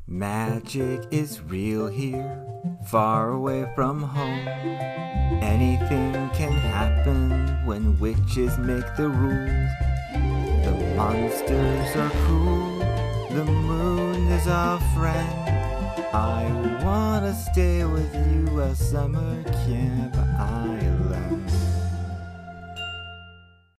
Magic is real here, far away from home. Anything can happen when witches make the rules. The monsters are cool, the moon is our friend. I wanna stay with you at Summer Camp Island.